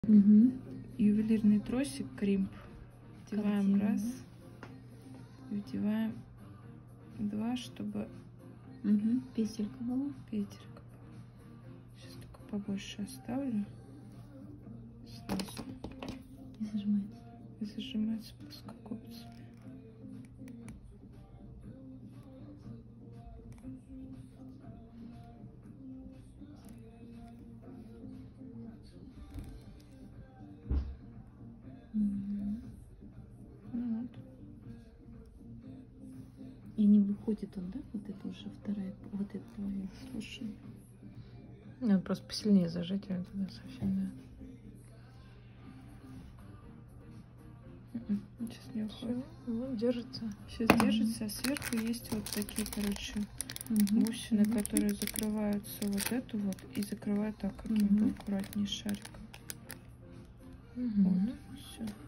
Угу. Ювелирный тросик Кримп. Вдеваем раз. Вдеваем два, чтобы Петелька была. петелька. Сейчас только побольше оставлю. Сразу. И зажимается. И зажимается плоскогубцами. Ну вот. И не выходит он, да? Вот это уже вторая, вот эта половина. Слушай. Надо просто посильнее зажать, а это совсем, Сейчас не уходит. Вот, держится. Сейчас держится, а сверху есть вот такие, короче, бусины, которые закрываются вот эту вот и закрывают так каким-то аккуратнее шариком. Вот, все.